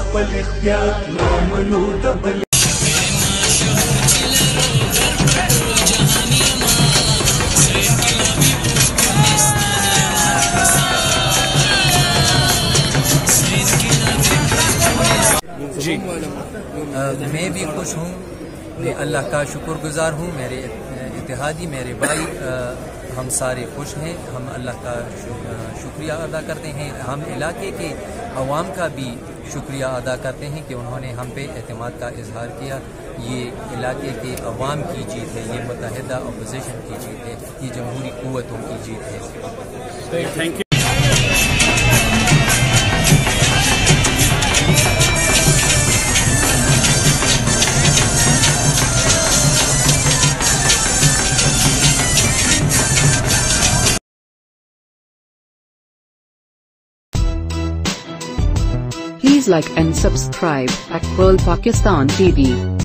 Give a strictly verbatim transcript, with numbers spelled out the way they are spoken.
Double इख्तियार नामनो double जी आ, मैं भी खुश हूँ, मैं अल्लाह का शुक्रगुजार हूँ। मेरे इत्तेहादी मेरे भाई आ, हम सारे खुश हैं। हम अल्लाह का शुक्रिया अदा करते हैं। हम इलाके के अवाम का भी शुक्रिया अदा करते हैं कि उन्होंने हम पे एतमाद का इजहार किया। ये इलाके के अवाम की जीत है, ये मुत्तहिदा अपोजिशन की जीत है, ये जमहूरी क़ुव्वतों की जीत है। Thank you. Please like and subscribe at World Pakistan T V.